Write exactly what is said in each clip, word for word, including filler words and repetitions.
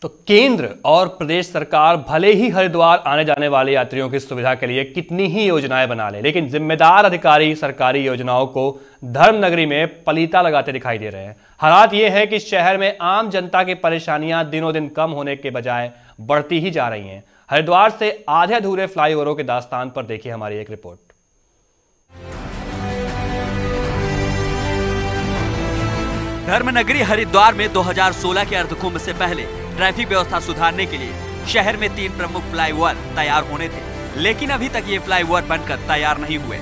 तो केंद्र और प्रदेश सरकार भले ही हरिद्वार आने जाने वाले यात्रियों की सुविधा के लिए कितनी ही योजनाएं बना ले, लेकिन जिम्मेदार अधिकारी सरकारी योजनाओं को धर्मनगरी में पलीता लगाते दिखाई दे रहे हैं। हालात ये है कि शहर में आम जनता की परेशानियां दिनों दिन कम होने के बजाय बढ़ती ही जा रही हैं। हरिद्वार से आधे अधूरे फ्लाईओवरों के दास्तान पर देखिए हमारी एक रिपोर्ट। धर्मनगरी हरिद्वार में दो हज़ार सोलह के अर्धकुंभ से पहले ट्रैफिक व्यवस्था सुधारने के लिए शहर में तीन प्रमुख फ्लाईओवर तैयार होने थे, लेकिन अभी तक ये फ्लाईओवर बनकर तैयार नहीं हुए।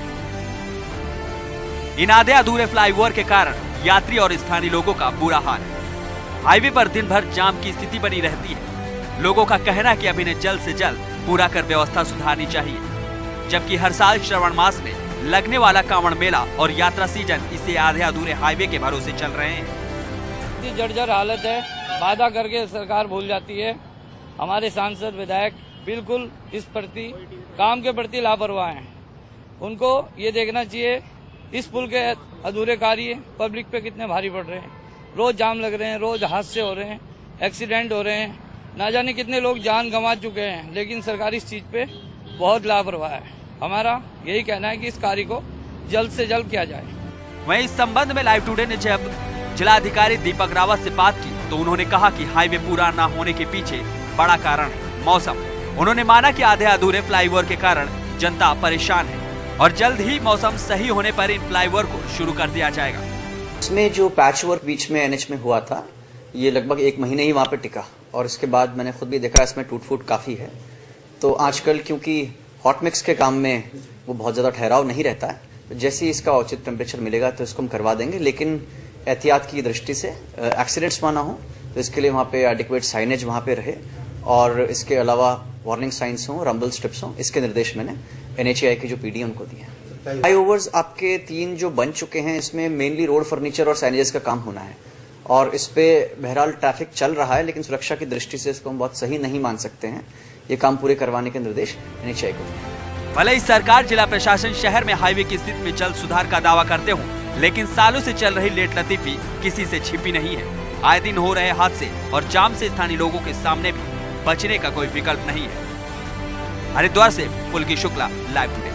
इन आधे अधूरे फ्लाईओवर के कारण यात्री और स्थानीय लोगों का बुरा हाल है। हाईवे पर दिन भर जाम की स्थिति बनी रहती है। लोगों का कहना है कि अभी इन्हें जल्द से जल्द पूरा कर व्यवस्था सुधारनी चाहिए, जबकि हर साल श्रावण मास में लगने वाला कांवड़ मेला और यात्रा सीजन इसे आधे अधूरे हाईवे के भरोसे चल रहे हैं। जर्जर हालत है, वादा करके सरकार भूल जाती है। हमारे सांसद विधायक बिल्कुल इस प्रति काम के प्रति लापरवाह हैं। उनको ये देखना चाहिए इस पुल के अधूरे कार्य पब्लिक पे कितने भारी पड़ रहे हैं। रोज जाम लग रहे हैं, रोज हादसे हो रहे हैं, एक्सीडेंट हो रहे हैं, ना जाने कितने लोग जान गंवा चुके हैं, लेकिन सरकार इस चीज पे बहुत लापरवाह है। हमारा यही कहना है कि इस कार्य को जल्द से जल्द किया जाए। वहीं इस संबंध में लाइव टुडे ने जब जिलाधिकारी दीपक रावत से बात की तो उन्होंने कहा कि हाईवे पूरा न होने के पीछे बड़ा कारण है मौसम। उन्होंने माना कि आधे अधूरे फ्लाईओवर के कारण जनता परेशान है और जल्द ही मौसम सही होने पर इन फ्लाईओवर को शुरू कर दिया जाएगा। इसमें जो पैच वर्क बीच में एनएच में हुआ था, ये लगभग एक महीने ही वहाँ पे टिका और इसके बाद मैंने खुद भी देखा इसमें टूट फूट काफी है। तो आजकल क्योंकि हॉट मिक्स के काम में वो बहुत ज्यादा ठहराव नहीं रहता है, तो जैसे ही इसका उचित टेम्परेचर मिलेगा तो इसको हम करवा देंगे, लेकिन एहतियात की दृष्टि से एक्सीडेंट्स वहाँ ना हो तो इसके लिए वहाँ पे एडिक्वेट साइनेज वहाँ पे रहे और इसके अलावा वार्निंग साइंस हो, रंबल स्ट्रिप्स हो, इसके निर्देश मैंने एनएचएआई की जो पीडी उनको दिए हैं। फ्लाईओवर्स आपके तीन जो बन चुके हैं, इसमें मेनली रोड फर्नीचर और साइनेजेस का काम होना है और इस पे बहरहाल ट्रैफिक चल रहा है, लेकिन सुरक्षा की दृष्टि से इसको हम बहुत सही नहीं मान सकते हैं। ये काम पूरे करवाने के निर्देश एनएचएआई को दिए। भले ही सरकार जिला प्रशासन शहर में हाईवे की स्थिति में जल्द सुधार का दावा करते हो, लेकिन सालों से चल रही लेट लतीफी किसी से छिपी नहीं है। आए दिन हो रहे हादसे और जाम से स्थानीय लोगों के सामने भी बचने का कोई विकल्प नहीं है। हरिद्वार से पुलकी शुक्ला, लाइव टुडे।